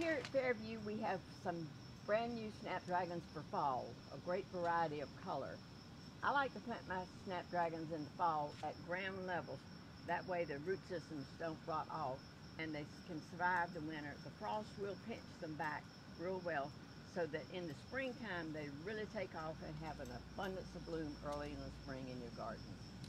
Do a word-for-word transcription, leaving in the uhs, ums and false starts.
Here at Fairview, we have some brand new Snapdragons for fall, a great variety of color. I like to plant my Snapdragons in the fall at ground levels. That way the root systems don't rot off and they can survive the winter. The frost will pinch them back real well so that in the springtime they really take off and have an abundance of bloom early in the spring in your gardens.